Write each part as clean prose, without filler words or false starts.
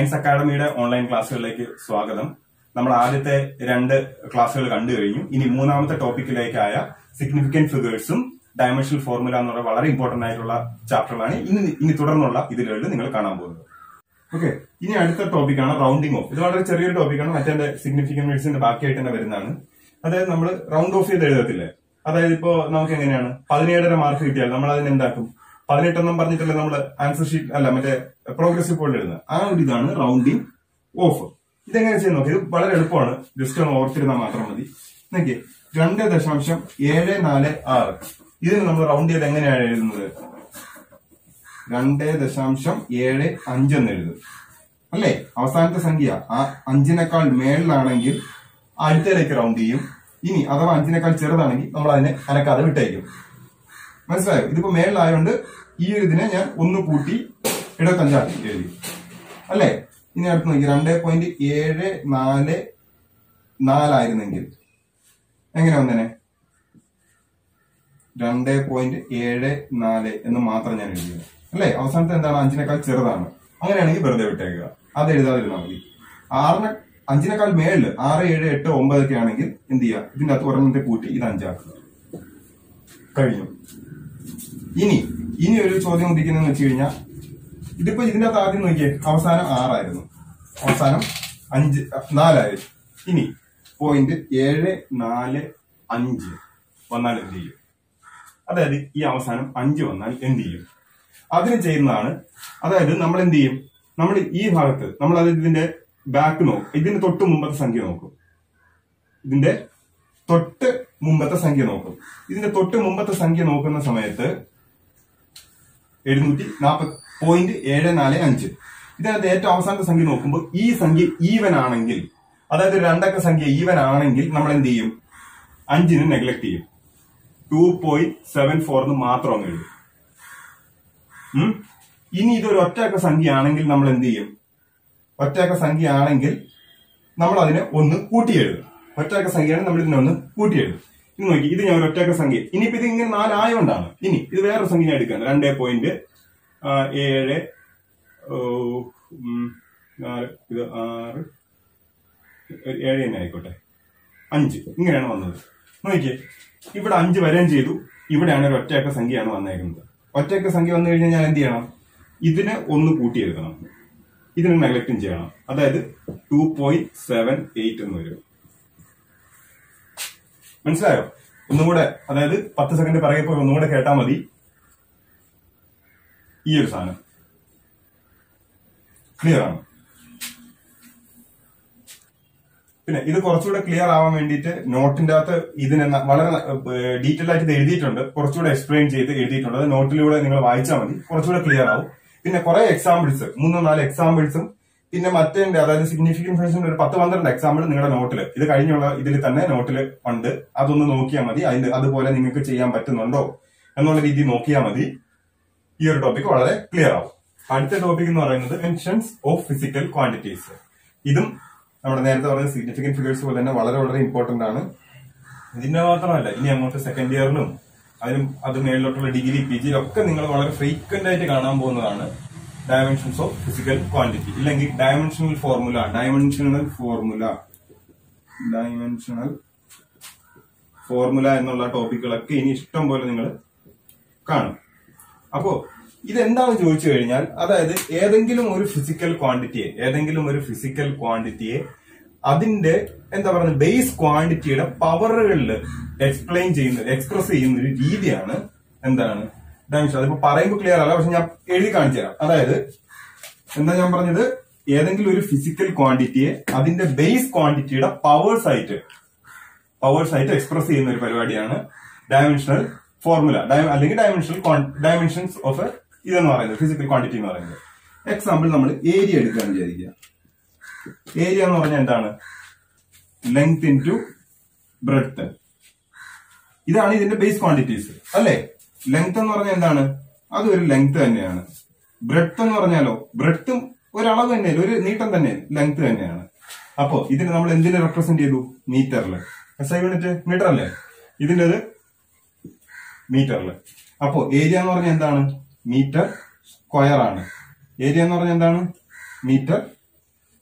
Science അക്കാഡമിയുടെ online ക്ലാസ്സുകളിലേക്ക് സ്വാഗതം. നമ്മൾ ആദ്യത്തെ 2 ക്ലാസ്സുകൾ കണ്ടു കഴിഞ്ഞു. ഇനി മൂന്നാമത്തെ ടോപ്പിക്കിലേക്കായ സിഗ്നിഫിക്കന്റ് ഫിഗേഴ്സും ഡയമെൻഷണൽ ഫോർമുല എന്നുള്ള വളരെ ഇമ്പോർട്ടന്റ് ആയിട്ടുള്ള ചാപ്റ്ററുകളാണ് ഇനി തുടർന്നുള്ള ഇതിലുകളിൽ നിങ്ങൾ കാണാൻ പോകുന്നത്. ഓക്കെ, ഇനി അടുത്ത ടോപ്പിക്കാണ് റൗണ്ടിങ് ഓഫ്. ഇത് വളരെ ചെറിയൊരു ടോപ്പിക്കാണ്, മറ്റേ സിഗ്നിഫിക്കന്റ് ഫിഗേഴ്സിന്റെ ബാക്കിയായിട്ട് തന്നെ വരുന്നതാണ്. അതായത് നമ്മൾ റൗണ്ട് ഓഫ് ചെയ്ത് എഴുതത്തില്ലേ, അതായത് ഇപ്പോ നമുക്ക് എങ്ങനെയാണ് 17.5 മാർക്ക് കിട്ടിയാൽ നമ്മൾ അതിന് എന്താക്കും, 18 പറഞ്ഞിട്ടല്ലേ നമ്മൾ ആൻസർ ഷീറ്റ് അല്ല മറ്റേ പ്രോഗ്രസീവ് പോളിൽ എഴുതുന്നത്. ആ ഒരു ഇതാണ് റൗണ്ടിങ് ഓഫ്. ഇതെങ്ങനെ ചെയ്യുന്ന നോക്കി, ഇത് വളരെ എളുപ്പമാണ്, ജസ്റ്റ് ഒന്ന് ഓർത്തിരുന്നാൽ മാത്രം മതി. നോക്കി 2.746 ഇതിന് നമ്മൾ റൗണ്ട് ചെയ്ത് എങ്ങനെയാണ് എഴുതുന്നത്, 2.75 എന്ന് എഴുതും അല്ലേ. അവസാനത്തെ സംഖ്യ ആ 5നേക്കാൾ മേളിലാണെങ്കിൽ അടുത്തയിലേക്ക് റൗണ്ട് ചെയ്യും. ഇനി അഥവാ 5നേക്കാൾ ചെറുതാണെങ്കിൽ നമ്മൾ അതിനെ അനക്കാതെ വിട്ടയക്കും. മനസ്സിലായോ? ഇതിപ്പോ മേളിലായതുകൊണ്ട് ഈ ഒരു ഇതിനെ ഞാൻ 1 കൂട്ടി 75 എഴുതി അല്ലേ. ഇനി അടുത്ത് നോക്കി 2.744 ആയിരുന്നെങ്കിൽ എങ്ങനെ വന്നേനെ, 2.74 എന്ന് മാത്രം ഞാൻ എഴുതിയത് അല്ലേ. അവസാനത്തെ എന്താണ്, 5നേക്കാൾ ചെറുതാണ്. അങ്ങനെയാണെങ്കിൽ വെറുതെ വിട്ടേക്കുക, അത് എഴുതാതിരുന്നാൽ മതി. 5നേക്കാൾ മേളില് 6, 7, 8, 9 ഒക്കെ ആണെങ്കിൽ എന്ത് ചെയ്യുക, ഇതിന്റെ അകത്ത് ഒരെണ്ണത്തെ കൂട്ടി ഇത് 5 ആക്കുക. കഴിഞ്ഞു. ഇനി ഒരു ചോദ്യം ഉദിക്കുന്നതെന്ന് വെച്ച് കഴിഞ്ഞാൽ, ഇതിപ്പോ ഇതിന്റെ അകത്ത് ആദ്യം നോക്കിയേ, അവസാനം 6 ആയിരുന്നു, അവസാനം 4 ആയിരുന്നു. ഇനി 0.745 വന്നാൽ എന്ത് ചെയ്യും, അതായത് ഈ അവസാനം 5 വന്നാൽ എന്ത് ചെയ്യും, അതിന് ചെയ്യുന്നതാണ്. അതായത് നമ്മൾ എന്ത് ചെയ്യും, നമ്മൾ ഈ ഭാഗത്ത് നമ്മൾ അത് ഇതിന്റെ ബാക്ക് നോക്കും, ഇതിന് തൊട്ട് മുമ്പത്തെ സംഖ്യ നോക്കും, ഇതിന്റെ തൊട്ട് മുമ്പത്തെ സംഖ്യ നോക്കും. ഇതിന്റെ തൊട്ട് മുമ്പത്തെ സംഖ്യ നോക്കുന്ന സമയത്ത് 740.745 ഇതിനകത്ത് ഏറ്റവും അവസാനത്തെ സംഖ്യ നോക്കുമ്പോൾ ഈ സംഖ്യ ഈവൻ ആണെങ്കിൽ, അതായത് 2 അക്ക സംഖ്യ ഈവൻ ആണെങ്കിൽ നമ്മൾ എന്ത് ചെയ്യും, 5ന് നെഗ്ലക്ട് ചെയ്യും, 2.74 എന്ന് മാത്രം അങ്ങ് എഴുതും. ഇനി ഇതൊരു ഒറ്റയക്ക സംഖ്യ ആണെങ്കിൽ നമ്മൾ എന്ത് ചെയ്യും, ഒറ്റയക്ക സംഖ്യ ആണെങ്കിൽ നമ്മൾ അതിനെ 1 കൂട്ടി എഴുതും. ഒറ്റയക്ക സംഖ്യയാണ്, നമ്മൾ ഇതിനെ 1 കൂട്ടി എഴുതും. ഇനി നോക്കി, ഇത് ഞാൻ ഒരു ഒറ്റയക്ക സംഖ്യ, ഇനിയിപ്പോ ഇത് ഇങ്ങനെ 4 ആയതുകൊണ്ടാണ്. ഇനി ഇത് വേറൊരു സംഖ്യ എടുക്കുകയാണ്, 2.7 ഇത് 6 7 തന്നെ ആയിക്കോട്ടെ, 5 ഇങ്ങനെയാണ് വന്നത്. നോക്കിയേ, ഇവിടെ 5 വരെയും ചെയ്തു, ഇവിടെയാണ് ഒരു ഒറ്റയക്ക സംഖ്യയാണ് വന്നേക്കുന്നത്. ഒറ്റയക്ക സംഖ്യ വന്നു കഴിഞ്ഞാൽ ഞാൻ എന്ത് ചെയ്യണം, ഇതിനെ 1 കൂട്ടി എഴുതണം, ഇതിനെ നെഗ്ലക്റ്റും ചെയ്യണം. അതായത് 2.78 എന്ന് വരും. മനസ്സിലായോ? ഒന്നുകൂടെ, അതായത് 10 സെക്കൻഡ് പിറകെ പോയി ഒന്നുകൂടെ കേട്ടാൽ മതി. ഈ ഒരു സാധനം ക്ലിയർ ആണ്. പിന്നെ ഇത് കുറച്ചുകൂടെ ക്ലിയർ ആവാൻ വേണ്ടിയിട്ട് നോട്ടിന്റെ അകത്ത് ഇതിനെ വളരെ ഡീറ്റെയിൽ ആയിട്ട് ഇത് എഴുതിയിട്ടുണ്ട്, കുറച്ചുകൂടെ എക്സ്പ്ലെയിൻ ചെയ്ത് എഴുതിയിട്ടുണ്ട്. അത് നോട്ടിലൂടെ നിങ്ങൾ വായിച്ചാൽ മതി, കുറച്ചുകൂടെ ക്ലിയർ ആവും. പിന്നെ കുറെ എക്സാമ്പിൾസ്, 3-4 എക്സാമ്പിൾസും പിന്നെ മറ്റേ അതായത് സിഗ്നിഫിക്കന്റ് ഫിഗേഴ്സിന്റെ ഒരു 10-12 എക്സാമ്പിൾ നിങ്ങളുടെ നോട്ടിൽ, ഇത് കഴിഞ്ഞുള്ള ഇതിൽ തന്നെ നോട്ടിൽ ഉണ്ട്, അതൊന്ന് നോക്കിയാൽ മതി. അതുപോലെ നിങ്ങൾക്ക് ചെയ്യാൻ പറ്റുന്നുണ്ടോ എന്നുള്ള രീതി നോക്കിയാൽ മതി. ഈ ഒരു ടോപ്പിക് വളരെ ക്ലിയർ ആവും. അടുത്ത ടോപ്പിക് എന്ന് പറയുന്നത് ഡയമെൻഷൻസ് ഓഫ് ഫിസിക്കൽ ക്വാണ്ടിറ്റീസ്. ഇതും നമ്മുടെ നേരത്തെ പറഞ്ഞ സിഗ്നിഫിക്കന്റ് ഫിഗേഴ്സ് പോലെ തന്നെ വളരെ വളരെ ഇമ്പോർട്ടന്റ് ആണ്. ഇതിന്റെ മാത്രമല്ല, ഇനി അങ്ങോട്ട് സെക്കൻഡ് ഇയറിലും അതിനും അത് മേളിലോട്ടുള്ള ഡിഗ്രി PG ഒക്കെ നിങ്ങൾ വളരെ ഫ്രീക്വന്റ് ആയിട്ട് കാണാൻ പോകുന്നതാണ് ഡയമെൻഷൻസ് ഓഫ് ഫിസിക്കൽ ക്വാണ്ടിറ്റി, ഇല്ലെങ്കിൽ ഡയമെൻഷണൽ ഫോർമുല എന്നുള്ള ടോപ്പിക്കുകളൊക്കെ ഇനി ഇഷ്ടം പോലെ നിങ്ങൾ കാണും. അപ്പോ ഇതെന്താണെന്ന് ചോദിച്ചു കഴിഞ്ഞാൽ, അതായത് ഏതെങ്കിലും ഒരു ഫിസിക്കൽ ക്വാണ്ടിറ്റിയെ അതിന്റെ എന്താ പറയുക ബേസ് ക്വാണ്ടിറ്റിയുടെ പവറുകളിൽ എക്സ്പ്രസ് ചെയ്യുന്ന ഒരു രീതിയാണ് എന്താണ് ഡയമെൻഷൻ. അതിപ്പോ പറയുമ്പോൾ ക്ലിയർ അല്ല, പക്ഷെ ഞാൻ എഴുതി കാണിച്ചു തരാം. അതായത് എന്താ ഞാൻ പറഞ്ഞത്, ഏതെങ്കിലും ഒരു ഫിസിക്കൽ ക്വാണ്ടിറ്റിയെ അതിന്റെ ബേസ് ക്വാണ്ടിറ്റിയുടെ പവേഴ്സ് ആയിട്ട് എക്സ്പ്രസ് ചെയ്യുന്ന ഒരു പരിപാടിയാണ് ഡയമെൻഷണൽ ഫോർമുല, അല്ലെങ്കിൽ ഡയമെൻഷൻസ് ഓഫ് ഇതെന്ന് പറയുന്നത് ഫിസിക്കൽ ക്വാണ്ടിറ്റി എന്ന് പറയുന്നത്. എക്സാമ്പിൾ നമ്മൾ ഏരിയ എടുക്കുകയാണ് വിചാരിക്കുക. ഏരിയ എന്ന് പറഞ്ഞാൽ എന്താണ്, ലെങ്ത് ഇൻറ്റു ബ്രെഡ്ത്ത്. ഇതാണ് ഇതിന്റെ ബേസ് ക്വാണ്ടിറ്റീസ് അല്ലേ. ലെങ്ത് എന്ന് പറഞ്ഞാൽ എന്താണ്, അത് ഒരു ലെങ്ത് തന്നെയാണ്. ബ്രെഡ്ത്ത് എന്ന് പറഞ്ഞാലോ, ബ്രെഡ്ത്തും ഒരളവ് തന്നെയല്ലേ, ഒരു നീട്ടം തന്നെ, ലെങ്ത് തന്നെയാണ്. അപ്പോ ഇതിന് നമ്മൾ എന്തിനെ റെപ്രസെന്റ് ചെയ്തു, മീറ്ററിൽ. SI യൂണിറ്റ് മീറ്റർ അല്ലേ, ഇതിൻ്റെത് മീറ്ററിൽ. അപ്പോ ഏരിയ എന്ന് പറഞ്ഞാൽ എന്താണ്, മീറ്റർ സ്ക്വയർ ആണ്. ഏരിയ എന്ന് പറഞ്ഞാൽ എന്താണ്, മീറ്റർ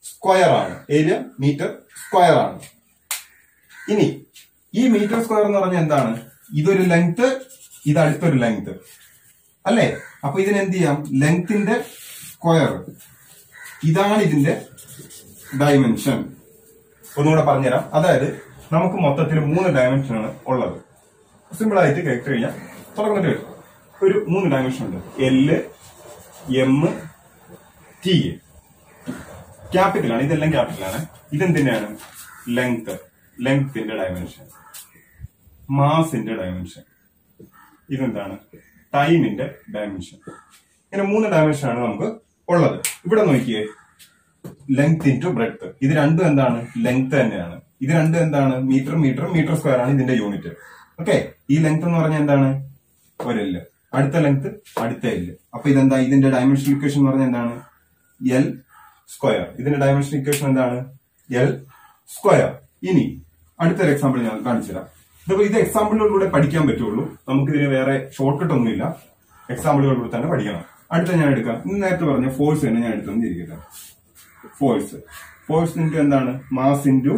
സ്ക്വയർ ആണ്. ഏരിയ മീറ്റർ സ്ക്വയർ ആണ്. ഇനി ഈ മീറ്റർ സ്ക്വയർ എന്ന് പറഞ്ഞാൽ എന്താണ്? ഇതൊരു ലെങ്ത്, ഇത് അടുത്തൊരു ലെങ്ത് അല്ലേ? അപ്പൊ ഇതിനെന്ത് ചെയ്യാം? ലെങ്ത്തിന്റെ സ്ക്വയർ, ഇതാണ് ഇതിന്റെ ഡയമെൻഷൻ. ഒന്നുകൂടെ പറഞ്ഞുതരാം. അതായത് നമുക്ക് മൊത്തത്തിൽ 3 ഡയമെൻഷനാണ് ഉള്ളത്. സിമ്പിൾ ആയിട്ട് കേട്ട് കഴിഞ്ഞാൽ തുടങ്ങുന്നത് ഒരു 3 ഡയമെൻഷൻ ഉണ്ട്. L, M, T. ക്യാപിറ്റലാണ്, ഇതെല്ലാം ക്യാപിറ്റലാണ്. ഇതെന്തിനാണ്? ലെങ്ത്, ലെങ്ത്തിന്റെ ഡയമെൻഷൻ. മാസിന്റെ ഡയമെൻഷൻ. ഇതെന്താണ്? ടൈമിന്റെ ഡയമെൻഷൻ. ഇങ്ങനെ 3 ഡയമെൻഷനാണ് നമുക്ക് ഉള്ളത്. ഇവിടെ നോക്കിയേ, ലെങ്ത് ഇൻറ്റു ബ്രെഡ്ത്ത്. ഇത് രണ്ടും എന്താണ്? ലെങ്ത് തന്നെയാണ്. ഇത് രണ്ടും എന്താണ്? മീറ്റർ മീറ്റർ മീറ്റർ സ്ക്വയർ ആണ് ഇതിന്റെ യൂണിറ്റ്. ഓക്കെ, ഈ ലെങ്ത് എന്ന് പറഞ്ഞാൽ എന്താണ്? ഒരു എല്ല്. അടുത്ത ലെങ്ത് അടുത്ത എല്ല്. അപ്പൊ ഇതെന്താ? ഇതിന്റെ ഡയമെൻഷൻ ഇക്വേഷൻ എന്ന് പറഞ്ഞാൽ എന്താണ്? L square. ഇതിന്റെ ഡയമെൻഷൻ ഇക്വേഷൻ എന്താണ്? L square. ഇനി അടുത്തൊരു എക്സാമ്പിൾ ഞാൻ കാണിച്ചു തരാം. ഇത് എക്സാമ്പിളുകളിലൂടെ പഠിക്കാൻ പറ്റുള്ളൂ. നമുക്കിതിന് വേറെ ഷോർട്ട് കട്ട് ഒന്നുമില്ല. എക്സാമ്പിളുകളിലൂടെ തന്നെ പഠിക്കണം. അടുത്ത ഞാൻ എടുക്കാം. ഇന്ന് നേരത്തെ പറഞ്ഞ ഫോഴ്സ് തന്നെ ഞാൻ എടുത്തെന്നിരിക്കട്ടെ. ഫോഴ്സ് ഇൻറ്റു എന്താണ്? Mass into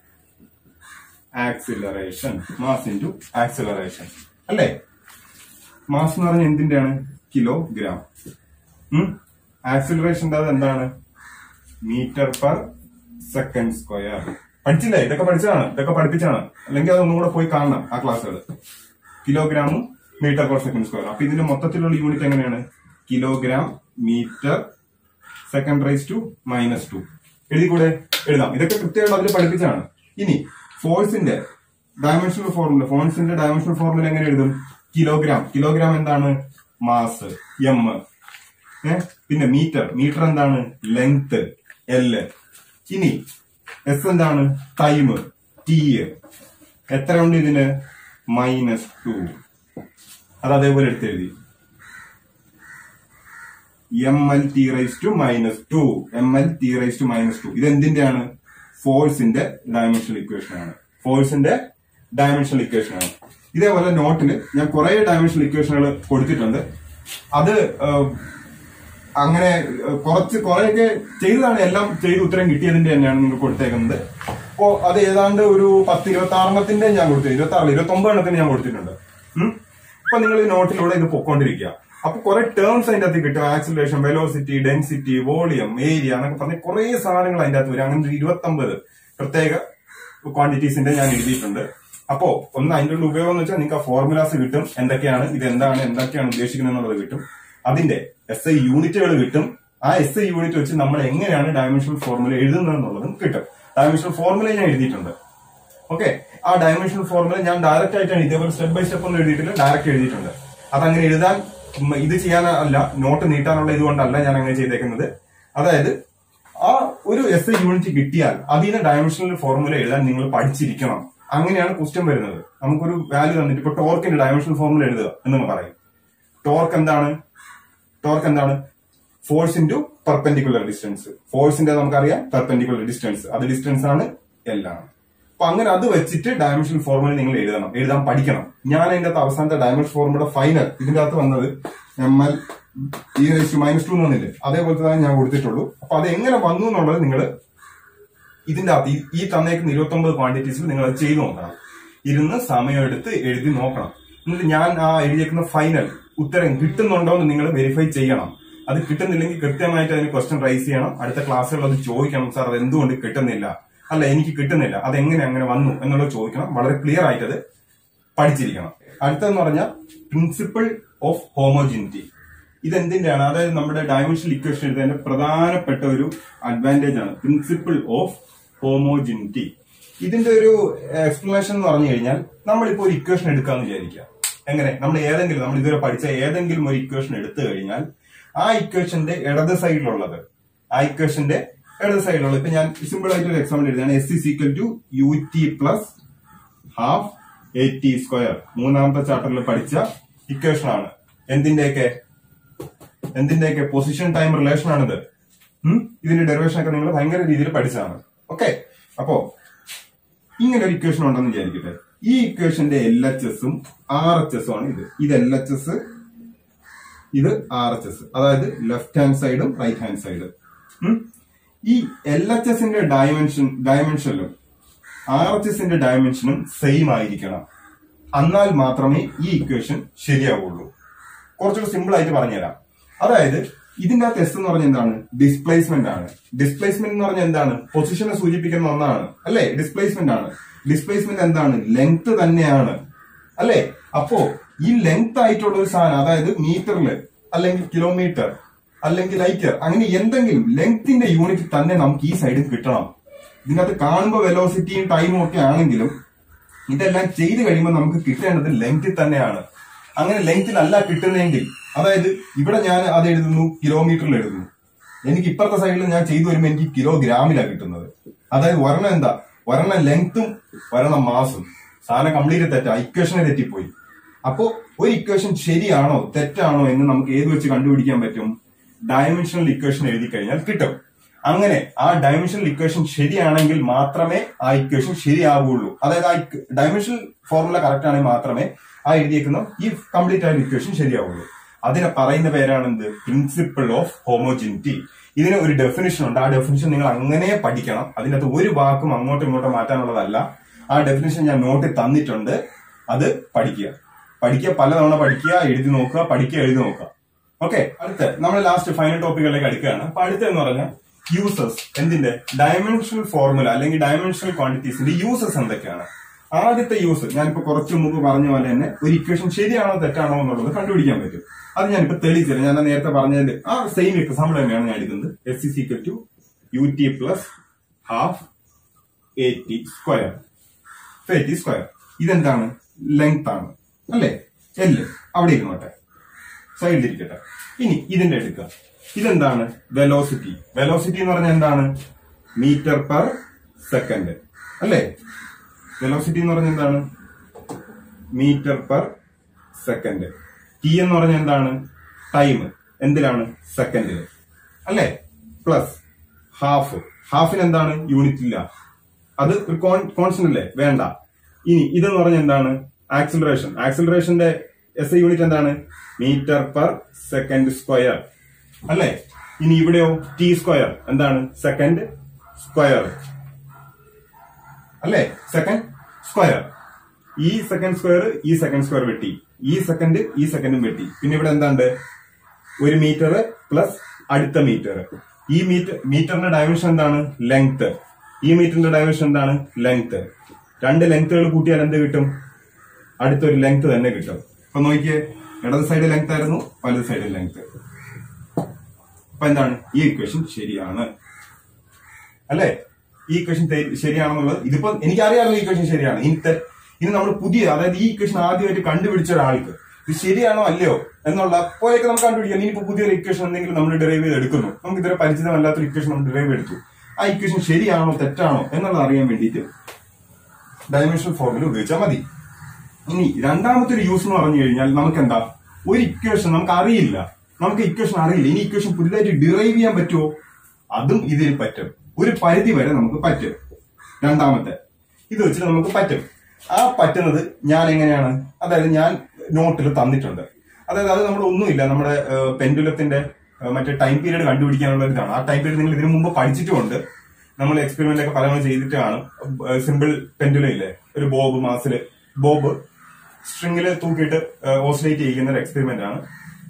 acceleration. Mass into acceleration അല്ലേ? മാസ് എന്ന് പറഞ്ഞാൽ എന്തിന്റെയാണ്? കിലോഗ്രാം. ആക്സിലറേഷൻ എന്താണ്? Metre per second square. പഠിച്ചില്ലേ? ഇതൊക്കെ പഠിച്ചതാണ്, ഇതൊക്കെ പഠിപ്പിച്ചാണ്. അല്ലെങ്കിൽ അതൊന്നും കൂടെ പോയി കാണണം ആ ക്ലാസ്സുകൾ. കിലോഗ്രാമും മീറ്റർ പെർ സെക്കൻഡ് സ്ക്വയർ. അപ്പൊ ഇതിന്റെ മൊത്തത്തിലുള്ള യൂണിറ്റ് എങ്ങനെയാണ്? Kilogram metre second raise to -2. എഴുതിക്കൂടെ? എഴുതാം. ഇതൊക്കെ കൃത്യമായിട്ട് അതിൽ പഠിപ്പിച്ചാണ്. ഇനി ഫോഴ്സിന്റെ ഡയമെൻഷണൽ ഫോർമുല, ഫോഴ്സിന്റെ ഡയമെൻഷണൽ ഫോർമുല എങ്ങനെ എഴുതും? കിലോഗ്രാം. കിലോഗ്രാം എന്താണ്? Mass, M. പിന്നെ മീറ്റർ, മീറ്റർ എന്താണ്? Length, L. ഇനി എസ് എന്താണ്? Time, T. എത്ര ഉണ്ട് ഇതിന്? -2. അത് അതേപോലെ എടുത്തെഴുതി. ml t raised to -2. ml t raised to -2. ഇത് എന്തിന്റെയാണ്? ഫോഴ്സിന്റെ ഡയമെൻഷണൽ ഇക്വേഷൻ ആണ്. ഫോഴ്സിന്റെ ഡയമെൻഷണൽ ഇക്വേഷൻ ആണ്. ഇതേപോലെ നോട്ടിൽ ഞാൻ കുറെ ഡയമെൻഷണൽ ഇക്വേഷനുകൾ കൊടുത്തിട്ടുണ്ട്. അത് അങ്ങനെ കുറെയൊക്കെ ചെയ്തതാണ്. എല്ലാം ചെയ്ത് ഉത്തരം കിട്ടിയതിന്റെ തന്നെയാണ് നിങ്ങൾ കൊടുത്തേക്കുന്നത്. അപ്പോ അത് ഏതാണ്ട് ഒരു 10-26 ഞാൻ കൊടുത്തു. 29 എണ്ണത്തിന് ഞാൻ കൊടുത്തിട്ടുണ്ട്. അപ്പൊ നിങ്ങൾ ഈ നോട്ടിലൂടെ ഇത് പൊക്കോണ്ടിരിക്കുക. അപ്പൊ കുറെ ടേംസ് അതിന്റെ അകത്ത് കിട്ടും. Acceleration, velocity, density, volume, area എന്നൊക്കെ പറഞ്ഞ കുറെ സാധനങ്ങൾ അതിന്റെ അകത്ത് വരും. അങ്ങനെ 29 പ്രത്യേക ക്വാണ്ടിറ്റീസിന്റെ ഞാൻ എഴുതിയിട്ടുണ്ട്. അപ്പോ ഒന്ന് അതിന്റെ ഉള്ള ഉപയോഗം എന്ന് വെച്ചാൽ നിങ്ങൾക്ക് ആ ഫോർമുലാസ് കിട്ടും. എന്തൊക്കെയാണ് ഇത്, എന്തൊക്കെയാണ് ഉദ്ദേശിക്കുന്നത് എന്നുള്ളത് കിട്ടും. അതിന്റെ SI യൂണിറ്റുകൾ കിട്ടും. ആ SI യൂണിറ്റ് വെച്ച് നമ്മൾ എങ്ങനെയാണ് ഡയമെൻഷണൽ ഫോർമുല എഴുതുന്നത് എന്നുള്ളതും കിട്ടും. ഡയമെൻഷണൽ ഫോർമുല ഞാൻ എഴുതിയിട്ടുണ്ട്. ഓക്കെ, ആ ഡയമെൻഷണൽ ഫോർമുല ഞാൻ ഡയറക്റ്റ് ആയിട്ടാണ്, ഇതേപോലെ സ്റ്റെപ്പ് ബൈ സ്റ്റെപ്പ് ഒന്നും എഴുതിയിട്ടില്ല, ഡയറക്റ്റ് എഴുതിയിട്ടുണ്ട്. അതങ്ങനെ എഴുതാൻ, ഇത് ചെയ്യാനല്ല, നോട്ട് നീട്ടാനുള്ള ഇതുകൊണ്ടല്ല ഞാൻ അങ്ങനെ ചെയ്തേക്കുന്നത്. അതായത് ആ ഒരു SI യൂണിറ്റ് കിട്ടിയാൽ അതിന് ഡയമെൻഷണൽ ഫോർമുല എഴുതാൻ നിങ്ങൾ പഠിച്ചിരിക്കണം. അങ്ങനെയാണ് ക്വസ്റ്റ്യൻ വരുന്നത്. നമുക്കൊരു വാല്യൂ തന്നിട്ട് ഇപ്പൊ ടോർക്കിന്റെ ഡയമെൻഷണൽ ഫോർമുല എഴുതുക എന്ന് പറയും. ടോർക്ക് എന്താണ്? Force into perpendicular distance. ഫോഴ്സിന്റെ നമുക്കറിയാം പെർപെൻഡിക്കുലർ ഡിസ്റ്റൻസ്, അത് ഡിസ്റ്റൻസ് ആണ്, എല്ലാം. അപ്പൊ അങ്ങനെ അത് വെച്ചിട്ട് ഡയമെൻഷണൽ ഫോർമുല നിങ്ങൾ എഴുതാൻ പഠിക്കണം. ഞാൻ അതിന്റെ അകത്ത് അവസാനത്തെ ഡയമെൻഷൻ ഫോർമുല ഫൈനൽ ഇതിന്റെ അകത്ത് വന്നത് ml t raised to -2 എന്നില്ലേ, അതേപോലത്തെ തന്നെ ഞാൻ കൊടുത്തിട്ടുള്ളൂ. അപ്പൊ അത് എങ്ങനെ വന്നു എന്നുള്ളത് നിങ്ങൾ ഇതിന്റെ അകത്ത് ഈ തന്നേക്കുന്ന 29 ക്വാണ്ടിറ്റീസിൽ നിങ്ങൾ അത് ചെയ്തു നോക്കണം. ഇരുന്ന് സമയമെടുത്ത് എഴുതി നോക്കണം. എന്നിട്ട് ഞാൻ ആ എഴുതിയേക്കുന്ന ഫൈനൽ ഉത്തരം കിട്ടുന്നുണ്ടോ എന്ന് നിങ്ങൾ വെരിഫൈ ചെയ്യണം. അത് കിട്ടുന്നില്ലെങ്കിൽ കൃത്യമായിട്ട് അതിന് ക്വസ്റ്റ്യൻ റൈസ് ചെയ്യണം. അടുത്ത ക്ലാസ്സുകളിൽ അത് ചോദിക്കണം, സാർ അത് എന്തുകൊണ്ട് കിട്ടുന്നില്ല, അല്ല എനിക്ക് കിട്ടുന്നില്ല, അതെങ്ങനെ അങ്ങനെ വന്നു എന്നുള്ളത് ചോദിക്കണം. വളരെ ക്ലിയർ ആയിട്ട് അത് പഠിച്ചിരിക്കണം. അടുത്തെന്ന് പറഞ്ഞാൽ പ്രിൻസിപ്പിൾ ഓഫ് ഹോമോജിനിറ്റി. ഇതെന്തിന്റെയാണ്? അതായത് നമ്മുടെ ഡയമെൻഷണൽ ഇക്വേഷൻ എഴുതുന്നതിന്റെ പ്രധാനപ്പെട്ട ഒരു അഡ്വാൻറ്റേജ് ആണ് പ്രിൻസിപ്പിൾ ഓഫ് ഹോമോജിനിറ്റി. ഇതിന്റെ ഒരു എക്സ്പ്ലനേഷൻ എന്ന് പറഞ്ഞു കഴിഞ്ഞാൽ, നമ്മളിപ്പോ ഒരു ഇക്വേഷൻ എടുക്കാന്ന് വിചാരിക്കുക. എങ്ങനെ? നമ്മൾ ഇതുവരെ പഠിച്ച ഏതെങ്കിലും ഒരു ഇക്വേഷൻ എടുത്തു കഴിഞ്ഞാൽ ആ ഇക്വേഷന്റെ ഇടത് സൈഡിലുള്ളത്, ഇപ്പൊ ഞാൻ സിമ്പിൾ ആയിട്ട് ഒരു എക്സാമ്പിൾ എഴുതുകയാണ്. S is equal to ut plus half at square. മൂന്നാമത്തെ ചാപ്റ്ററിൽ പഠിച്ച ഇക്വേഷൻ ആണ്. എന്തിന്റെയൊക്കെ പൊസിഷൻ ടൈം റിലേഷൻ ആണിത്. ഇതിന്റെ ഡെറിവേഷൻ ഒക്കെ നിങ്ങൾ ഭയങ്കര രീതിയിൽ പഠിച്ചതാണ്. ഓക്കെ, അപ്പോ ഇങ്ങനെ ഒരു ഇക്വേഷൻ ഉണ്ടെന്ന് വിചാരിക്കട്ടെ. ഈ ഇക്വേഷന്റെ LHSഉം RHSഉം ആണ് ഇത്. ഇത് LHS, ഇത് RHS, അതായത് ലെഫ്റ്റ് ഹാൻഡ് സൈഡും റൈറ്റ് ഹാൻഡ് സൈഡ്. ഈ LHSന്റെ ഡയമെൻഷനിലും RHSന്റെ ഡയമെൻഷനും സെയിം ആയിരിക്കണം. എന്നാൽ മാത്രമേ ഈ ഇക്വേഷൻ ശരിയാവുള്ളൂ. കുറച്ചുകൂടി സിമ്പിൾ ആയിട്ട് പറഞ്ഞുതരാം. അതായത് ഇതിന്റെ അകത്ത് എസ് എന്ന് പറഞ്ഞാൽ എന്താണ്? ഡിസ്പ്ലേസ്മെന്റ് ആണ്. ഡിസ്പ്ലേസ്മെന്റ് എന്ന് പറഞ്ഞാൽ എന്താണ്? പൊസിഷനെ സൂചിപ്പിക്കുന്ന ഒന്നാണ് അല്ലെ? ഡിസ്പ്ലേസ്മെന്റ് ആണ്. ഡിസ്പ്ലേസ്മെന്റ് എന്താണ്? ലെങ്ത് തന്നെയാണ് അല്ലെ? അപ്പോ ഈ ലെങ്ത് ആയിട്ടുള്ള ഒരു സാധനം, അതായത് മീറ്ററിൽ അല്ലെങ്കിൽ കിലോമീറ്റർ അല്ലെങ്കിൽ ലൈറ്റർ, അങ്ങനെ എന്തെങ്കിലും ലെങ്ത്തിന്റെ യൂണിറ്റ് തന്നെ നമുക്ക് ഈ സൈഡിൽ കിട്ടണം. ഇതിനകത്ത് കാണുമ്പോൾ വെലോസിറ്റിയും ടൈമും ഒക്കെ ആണെങ്കിലും ഇതെല്ലാം ചെയ്ത് കഴിയുമ്പോൾ നമുക്ക് കിട്ടേണ്ടത് ലെങ്ത്തിൽ തന്നെയാണ്. അങ്ങനെ ലെങ്ത്തിലല്ല കിട്ടുന്നതെങ്കിൽ, അതായത് ഇവിടെ ഞാൻ അത് എഴുതുന്നു കിലോമീറ്ററിൽ എഴുതുന്നു, എനിക്ക് ഇപ്പുറത്തെ സൈഡിൽ ഞാൻ ചെയ്തു വരുമ്പോൾ എനിക്ക് കിലോഗ്രാമിലാണ് കിട്ടുന്നത്. അതായത് ഒരെണ്ണം എന്താ? ഒരെണ്ണം ലെങ്ത്തും ഒരെണ്ണം മാസും. സാധനം കംപ്ലീറ്റ് തെറ്റാ, ഇക്വേഷനെ തെറ്റിപ്പോയി. അപ്പോ ഒരു ഇക്വേഷൻ ശരിയാണോ തെറ്റാണോ എന്ന് നമുക്ക് ഏത് വെച്ച് കണ്ടുപിടിക്കാൻ പറ്റും? ഡയമെൻഷണൽ ഇക്വേഷൻ എഴുതി കഴിഞ്ഞാൽ കിട്ടും. അങ്ങനെ ആ ഡയമെൻഷണൽ ഇക്വേഷൻ ശരിയാണെങ്കിൽ മാത്രമേ ആ ഇക്വേഷൻ ശരിയാവുള്ളൂ. അതായത് ആ ഡയമെൻഷണൽ ഫോർമുല കറക്റ്റ് ആണെങ്കിൽ മാത്രമേ ആ എഴുതിയേക്കുന്ന ഈ കംപ്ലീറ്റ് ആയ ഇക്വേഷൻ ശരിയാവുള്ളൂ. അതിനെ പറയുന്ന പേരാണെന്ത്? Principle of homogeneity. ഇതിന് ഒരു ഡെഫിനിഷൻ ഉണ്ട്. ആ ഡെഫിനിഷൻ നിങ്ങൾ അങ്ങനെ പഠിക്കണം. അതിനകത്ത് ഒരു വാക്കും അങ്ങോട്ടും ഇങ്ങോട്ടും മാറ്റാനുള്ളതല്ല. ആ ഡെഫിനിഷൻ ഞാൻ നോട്ടിൽ തന്നിട്ടുണ്ട്. അത് പഠിക്കുക, പലതവണ പഠിക്കുക, എഴുതി നോക്കുക, പഠിക്കുക, എഴുതി നോക്കുക. ഓക്കെ, അടുത്ത നമ്മൾ ലാസ്റ്റ് ഫൈനൽ ടോപ്പിക്കിലേക്ക് അടുക്കുകയാണ്. അപ്പൊ അടുത്തെന്ന് പറഞ്ഞാൽ യൂസസ്. എന്തിന്റെ? ഡയമെൻഷണൽ ഫോർമുല അല്ലെങ്കിൽ ഡയമെൻഷണൽ ക്വാണ്ടിറ്റീസിന്റെ യൂസസ് എന്തൊക്കെയാണ്? ആദ്യത്തെ യൂസ് ഞാനിപ്പോ കുറച്ചു മുമ്പ് പറഞ്ഞ പോലെ തന്നെ ഒരു ഇക്വേഷൻ ശരിയാണോ തെറ്റാണോ എന്നുള്ളത് കണ്ടുപിടിക്കാൻ പറ്റും. അത് ഞാനിപ്പോ തെളിയിച്ചില്ല. ഞാൻ നേരത്തെ പറഞ്ഞതിൽ ആ സെയിം എക്സാമ്പിൾ തന്നെയാണ് ഞാൻ എടുക്കുന്നത്. S = UT + ½ AT². ഇതെന്താണ്? ലെങ്ത് ആണ് അല്ലെ? L അവിടെ ഇരുന്നോട്ടെ, സൈഡിലിരിക്കട്ടെ. ഇനി ഇതിന്റെ എടുക്കുക. ഇതെന്താണ്? വെലോസിറ്റി. വെലോസിറ്റി എന്ന് പറഞ്ഞാൽ എന്താണ്? m/s അല്ലെ? വെലോസിറ്റി എന്ന് പറഞ്ഞാൽ എന്താണ്? m/s. T എന്ന് പറഞ്ഞാൽ എന്താണ്? ടൈം. എന്തിലാണ്? സെക്കൻഡില് അല്ലെ? പ്ലസ് ഹാഫിന് എന്താണ്? യൂണിറ്റ് ഇല്ല, അത് ഒരു കോൺസ്റ്റന്റ് അല്ലേ? വേണ്ട. ഇനി ഇതെന്ന് പറഞ്ഞാൽ എന്താണ്? ആക്സിലറേഷൻ. ആക്സിലറേഷന്റെ SI യൂണിറ്റ് എന്താണ്? m/s² അല്ലെ? ഇനി ഇവിടെയോ T² എന്താണ്? സെക്കൻഡ് സ്ക്വയർ അല്ലെ? Second square. ഈ സെക്കൻഡ് സ്ക്വയർ വെട്ടി, ഈ സെക്കൻഡും വെട്ടി. പിന്നെ ഇവിടെ എന്താണ്ട്? ഒരു മീറ്റർ പ്ലസ് അടുത്ത മീറ്റർ. ഈ മീറ്ററിന്റെ ഡയമെൻഷൻ എന്താണ്? ലെങ്ത്. ഈ മീറ്ററിന്റെ ഡയമെൻഷൻ എന്താണ്? ലെങ്ത്. രണ്ട് ലെങ്ത്തുകൾ കൂട്ടിയാൽ എന്ത് കിട്ടും? അടുത്തൊരു ലെങ്ത് തന്നെ കിട്ടും. അപ്പൊ നോക്കിയേ, ഇടത് സൈഡ് ലെങ്ത് ആയിരുന്നു, വലത് സൈഡ് ലെങ്ത്. അപ്പൊ എന്താണ്? ഈ ഇക്വേഷൻ ശരിയാണ് അല്ലെ? ഈ ഇക്വേഷൻ ശരിയാണെന്നുള്ളത് ഇതിപ്പോ എനിക്കറിയാമല്ലോ. ഈ ഇക്വേഷൻ ശരിയാണ്. ഇനി നമ്മൾ പുതിയ, അതായത് ഈ ഇക്വേഷൻ ആദ്യമായിട്ട് കണ്ടുപിടിച്ച ഒരാൾക്ക് ഇത് ശരിയാണോ അല്ലയോ എന്നുള്ള പോലെയൊക്കെ നമുക്ക് കണ്ടുപിടിക്കാം. ഇനിയിപ്പോ പുതിയൊരു ഇക്വേഷൻ എന്തെങ്കിലും നമ്മൾ ഡിറൈവ് ചെയ്ത് എടുക്കുന്നു, നമുക്ക് ഇതുവരെ പരിചിതമല്ലാത്തൊരു ഇക്വേഷൻ നമ്മൾ ഡിറൈവ് എടുത്തു, ആ ഇക്വേഷൻ ശരിയാണോ തെറ്റാണോ എന്നുള്ളത് അറിയാൻ വേണ്ടിയിട്ട് ഡയമെൻഷണൽ ഫോർമുല ഉപയോഗിച്ചാൽ മതി. ഇനി രണ്ടാമത്തെ ഒരു യൂസ് എന്ന് പറഞ്ഞു കഴിഞ്ഞാൽ നമുക്ക് എന്താ? ഒരു ഇക്വേഷൻ നമുക്ക് അറിയില്ല, ഇനി ഇക്വേഷൻ പുതിയതായിട്ട് ഡിറൈവ് ചെയ്യാൻ പറ്റുമോ? അതും ഇതിൽ പറ്റും. ഒരു പരിധി വരെ നമുക്ക് പറ്റും. രണ്ടാമത്തെ ഇത് വെച്ചിട്ട് നമുക്ക് പറ്റും. ആ പറ്റുന്നത് ഞാൻ എങ്ങനെയാണ്? അതായത് ഞാൻ നോട്ടിൽ തന്നിട്ടുണ്ട്. അതായത് അത് നമ്മുടെ ഒന്നുമില്ല, നമ്മുടെ പെൻഡുലത്തിന്റെ മറ്റേ ടൈം പീരീഡ് കണ്ടുപിടിക്കാനുള്ള ഇതാണ്. ആ ടൈം പീരീഡ് നിങ്ങൾ ഇതിനു മുമ്പ് പഠിച്ചിട്ടുമുണ്ട്. നമ്മൾ എക്സ്പെരിമെന്റ് ഒക്കെ പലവണ്ണം ചെയ്തിട്ടാണ്. സിമ്പിൾ പെൻഡുലം ഇല്ലേ, ഒരു ബോബ് സ്ട്രിങ്ങില് തൂക്കിയിട്ട് ഓസിലേറ്റ് ചെയ്യുന്ന ഒരു എക്സ്പെരിമെന്റ് ആണ്.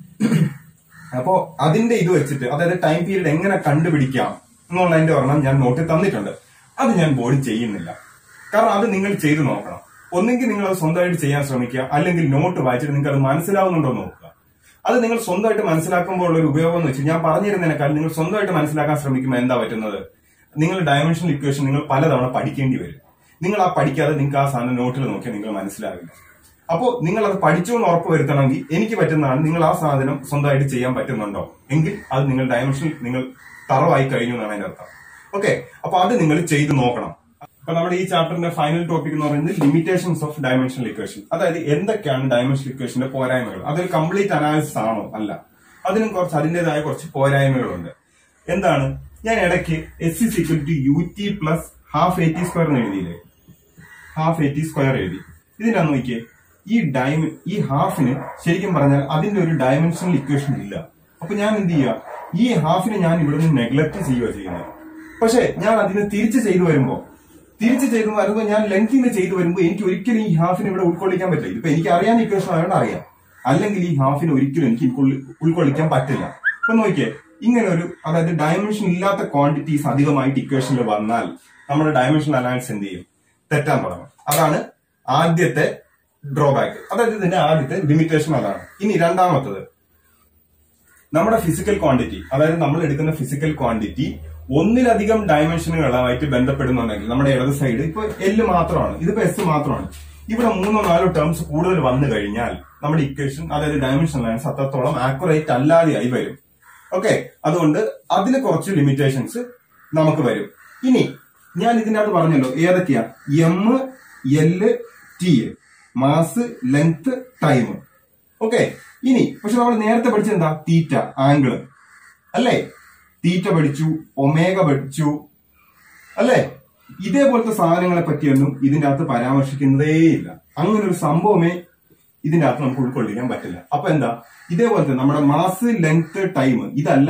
അപ്പോ അതിന്റെ ഇത് വെച്ചിട്ട്, അതായത് ടൈം പീരീഡ് എങ്ങനെ കണ്ടുപിടിക്കാം എന്നുള്ളതിന്റെ ഒരെണ്ണം ഞാൻ നോട്ടിൽ തന്നിട്ടുണ്ട്. അത് ഞാൻ ബോർഡിൽ ചെയ്യുന്നില്ല, കാരണം അത് നിങ്ങൾ ചെയ്തു നോക്കണം. ഒന്നെങ്കിൽ നിങ്ങൾ അത് സ്വന്തമായിട്ട് ചെയ്യാൻ ശ്രമിക്കുക, അല്ലെങ്കിൽ നോട്ട് വായിച്ചിട്ട് നിങ്ങൾക്ക് അത് മനസ്സിലാവുന്നുണ്ടോ എന്ന് നോക്കുക. അത് നിങ്ങൾ സ്വന്തമായിട്ട് മനസ്സിലാക്കുമ്പോൾ ഉള്ള ഒരു ഉപയോഗം എന്ന് വെച്ചാൽ, ഞാൻ പറഞ്ഞിരുന്നതിനേക്കാൾ നിങ്ങൾ സ്വന്തമായിട്ട് മനസ്സിലാക്കാൻ ശ്രമിക്കുമ്പോൾ എന്താ പറ്റുന്നത്? നിങ്ങൾ ഡയമെൻഷണൽ ഇക്വേഷൻ നിങ്ങൾ പലതവണ പഠിക്കേണ്ടി വരും. നിങ്ങൾ ആ പഠിക്കാതെ നിങ്ങൾക്ക് ആ സാധനം നോട്ടിൽ നോക്കിയാൽ നിങ്ങൾ മനസ്സിലാവില്ല. അപ്പോൾ നിങ്ങൾ അത് പഠിച്ചു എന്ന് ഉറപ്പ് വരുത്തണമെങ്കിൽ എനിക്ക് പറ്റുന്നതാണ്, നിങ്ങൾ ആ സാധനം സ്വന്തമായിട്ട് ചെയ്യാൻ പറ്റുന്നുണ്ടോ എങ്കിൽ അത് നിങ്ങൾ ഡയമെൻഷണൽ നിങ്ങൾ തറവായി കഴിഞ്ഞു എന്നാണ് അതിന്റെ അർത്ഥം. ഓക്കെ, അപ്പൊ അത് നിങ്ങൾ ചെയ്ത് നോക്കണം. അപ്പൊ നമ്മുടെ ഈ ചാപ്റ്ററിന്റെ ഫൈനൽ ടോപ്പിക് എന്ന് പറയുന്നത് ലിമിറ്റേഷൻസ് ഓഫ് ഡയമെൻഷണൽ ഇക്വേഷൻ. അതായത് എന്തൊക്കെയാണ് ഡയമെൻഷണൽ ഇക്വേഷന്റെ പോരായ്മകൾ. അതൊരു കംപ്ലീറ്റ് അനാലിസിസ് ആണോ? അല്ല, അതിനും അതിന്റേതായ കുറച്ച് പോരായ്മകളുണ്ട്. എന്താണ്? ഞാൻ ഇടയ്ക്ക് S = UT + ½ AT² എന്ന് എഴുതിയില്ലേ? ½ AT² എഴുതി. ഇതിനാ നോക്കിയേ, ഈ ഹാഫിന് ശരിക്കും പറഞ്ഞാൽ അതിന്റെ ഒരു ഡയമെൻഷണൽ ഇക്വേഷൻ ഇല്ല. അപ്പൊ ഞാൻ എന്ത് ചെയ്യുക? ഈ ഹാഫിനെ ഞാൻ ഇവിടെ നിന്ന് നെഗ്ലക്ട് ചെയ്യുക ചെയ്യുന്നത്. പക്ഷെ ഞാൻ അതിന് തിരിച്ച് ചെയ്തു വരുമ്പോൾ ഞാൻ ലെങ്തിന് ചെയ്തു വരുമ്പോൾ എനിക്ക് ഒരിക്കലും ഈ ഹാഫിന് ഇവിടെ ഉൾക്കൊള്ളിക്കാൻ പറ്റില്ല. ഇപ്പൊ എനിക്ക് അറിയാൻ ഇക്വേഷൻ ആയതുകൊണ്ട് അറിയാം, അല്ലെങ്കിൽ ഈ ഹാഫിന് ഒരിക്കലും എനിക്ക് ഉൾക്കൊള്ളിക്കാൻ പറ്റില്ല. അപ്പൊ നോക്കിയേ, ഇങ്ങനെ ഒരു അതായത് ഡയമെൻഷൻ ഇല്ലാത്ത ക്വാണ്ടിറ്റീസ് അധികമായിട്ട് ഇക്വേഷനിൽ വന്നാൽ നമ്മുടെ ഡയമെൻഷൻ അനാലിസിസ് എന്ത് ചെയ്യും? തെറ്റാൻ തുടങ്ങും. അതാണ് ആദ്യത്തെ ഡ്രോബാക്ക്, അതായത് ഇതിന്റെ ആദ്യത്തെ ലിമിറ്റേഷൻ അതാണ്. ഇനി രണ്ടാമത്തത്, നമ്മുടെ ഫിസിക്കൽ ക്വാണ്ടിറ്റി, അതായത് നമ്മൾ എടുക്കുന്ന ഫിസിക്കൽ ക്വാണ്ടിറ്റി ഒന്നിലധികം ഡയമെൻഷനുകളായിട്ട് ബന്ധപ്പെടുന്നുണ്ടെങ്കിൽ നമ്മുടെ ഇടത് സൈഡ് ഇപ്പൊ എൽ മാത്രമാണ്, ഇതിപ്പോ എസ് മാത്രമാണ്, ഇവിടെ 3-4 ടേംസ് കൂടുതൽ വന്നു കഴിഞ്ഞാൽ നമ്മുടെ ഇക്വേഷൻ അതായത് ഡയമെൻഷൻ അനാലിസിസ് അത്രത്തോളം ആക്യുറേറ്റ് അല്ലാതെയായി വരും. ഓക്കെ, അതുകൊണ്ട് അതിന് കുറച്ച് ലിമിറ്റേഷൻസ് നമുക്ക് വരും. ഇനി ഞാൻ ഇതിനകത്ത് പറഞ്ഞല്ലോ ഏതൊക്കെയാ, M, L, T, mass, length, time. Okay, ഇനി പക്ഷെ നമ്മൾ നേരത്തെ പഠിച്ചത് എന്താ? തീറ്റ, ആംഗിള് അല്ലേ? തീറ്റ പഠിച്ചു, ഒമേഗ പഠിച്ചു അല്ലേ? ഇതേപോലത്തെ സാധനങ്ങളെ പറ്റിയൊന്നും ഇതിന്റെ അകത്ത് പരാമർശിക്കുന്നതേയില്ല. അങ്ങനെ ഒരു സംഭവമേ ഇതിന്റെ അകത്ത് നമുക്ക് ഉൾക്കൊള്ളിക്കാൻ പറ്റില്ല. അപ്പൊ എന്താ, ഇതേപോലത്തെ നമ്മുടെ മാസ്, ലെങ്ത്, ടൈം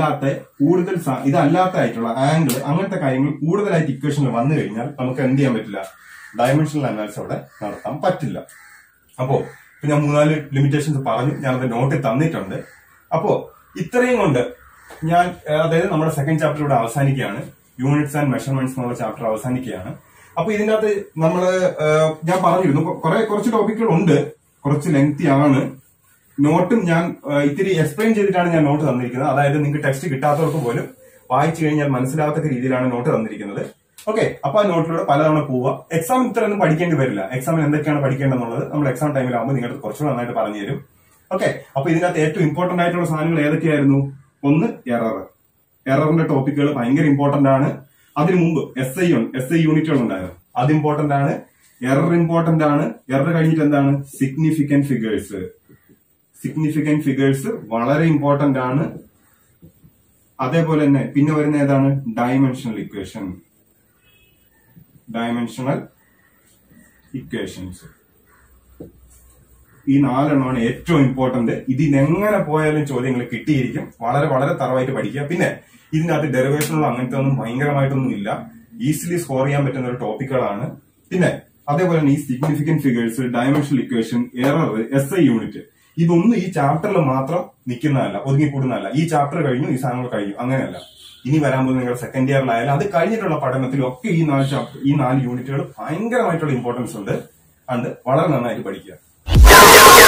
ഇതല്ലാത്തായിട്ടുള്ള ആംഗിൾ, അങ്ങനത്തെ കാര്യങ്ങൾ കൂടുതലായിട്ട് ഇക്വേഷനിൽ വന്നു കഴിഞ്ഞാൽ നമുക്ക് എന്ത് ചെയ്യാൻ പറ്റില്ല? ഡയമെൻഷണൽ അനാലിസിസ് അവിടെ നടത്താൻ പറ്റില്ല. അപ്പോ ഇപ്പൊ ഞാൻ 3-4 ലിമിറ്റേഷൻസ് പറഞ്ഞു, ഞാനത് നോട്ടിൽ തന്നിട്ടുണ്ട്. അപ്പോ ഇത്രയും കൊണ്ട് ഞാൻ അതായത് നമ്മുടെ സെക്കൻഡ് ചാപ്റ്റർ ഇവിടെ അവസാനിക്കുകയാണ്. യൂണിറ്റ്സ് ആൻഡ് മെഷർമെന്റ്സ് എന്നുള്ള ചാപ്റ്റർ അവസാനിക്കുകയാണ്. അപ്പൊ ഇതിനകത്ത് ഞാൻ പറഞ്ഞിരുന്നു കുറച്ച് ടോപ്പിക്കുകൾ ഉണ്ട്, കുറച്ച് ലെങ്തി ആണ്. നോട്ടും ഞാൻ ഇത്തിരി എക്സ്പ്ലെയിൻ ചെയ്തിട്ടാണ് ഞാൻ നോട്ട് തന്നിരിക്കുന്നത്. അതായത് നിങ്ങൾക്ക് ടെക്സ്റ്റ് കിട്ടാത്തവർക്ക് പോലും വായിച്ചു കഴിഞ്ഞാൽ മനസ്സിലാകത്തക്ക രീതിയിലാണ് നോട്ട് തന്നിരിക്കുന്നത്. ഓക്കെ, അപ്പൊ ആ നോട്ടിലൂടെ പലതവണ പോവുക. എക്സാം ഇത്രയൊന്നും പഠിക്കേണ്ടി വരില്ല. എക്സാമിന് എന്തൊക്കെയാണ് പഠിക്കേണ്ടതെന്നുള്ളത് നമ്മൾ എക്സാം ടൈമിലാകുമ്പോൾ നിങ്ങൾക്ക് കുറച്ചുകൂടെ നന്നായിട്ട് പറഞ്ഞു തരും. ഓക്കെ, അപ്പൊ ഇതിനകത്ത് ഏറ്റവും ഇമ്പോർട്ടന്റ് ആയിട്ടുള്ള സാധനങ്ങൾ ഏതൊക്കെയായിരുന്നു? ഒന്ന്, എററിന്റെ ടോപ്പിക്കുകൾ ഭയങ്കര ഇമ്പോർട്ടന്റ് ആണ്. അതിനു മുമ്പ് എസ് ഐ യൂണിറ്റുകൾ ഉണ്ടായിരുന്നു, അത് ഇമ്പോർട്ടന്റ് ആണ്. എറർ ഇമ്പോർട്ടന്റ് ആണ്. എറർ കഴിഞ്ഞിട്ട് എന്താണ്? സിഗ്നിഫിക്കന്റ് ഫിഗേഴ്സ് വളരെ ഇമ്പോർട്ടന്റ് ആണ്. അതേപോലെ തന്നെ പിന്നെ വരുന്ന ഏതാണ്? Dimensional equations. ഈ 4 എണ്ണമാണ് ഏറ്റവും ഇമ്പോർട്ടന്റ്. ഇതിനെങ്ങനെ പോയാലും ചോദ്യങ്ങൾ കിട്ടിയിരിക്കും. വളരെ വളരെ തറവായിട്ട് പഠിക്കുക. പിന്നെ ഇതിനകത്ത് ഡെറിവേഷനുള്ള അങ്ങനത്തെ ഒന്നും ഭയങ്കരമായിട്ടൊന്നും ഇല്ല, ഈസിലി സ്കോർ ചെയ്യാൻ പറ്റുന്ന ഒരു ടോപ്പിക്കുകളാണ്. പിന്നെ അതേപോലെ തന്നെ ഈ significant figures, dimensional equation, error, S I unit, ഇതൊന്നും ഈ ചാപ്റ്ററിൽ മാത്രം നിൽക്കുന്നതല്ല, ഒതുങ്ങിക്കൂടുന്നതല്ല. ഈ ചാപ്റ്റർ കഴിഞ്ഞു, ഈ സാധനങ്ങൾ കഴിഞ്ഞു, അങ്ങനെയല്ല. ഇനി വരാൻ പോകുന്ന നിങ്ങളുടെ സെക്കൻഡ് ഇയറിലായാലും അത് കഴിഞ്ഞിട്ടുള്ള പഠനത്തിലും ഒക്കെ ഈ 4 യൂണിറ്റുകൾ ഭയങ്കരമായിട്ടുള്ള ഇമ്പോർട്ടൻസ് ഉണ്ട്. അതുകൊണ്ട് വളരെ നന്നായിട്ട് പഠിക്കുക.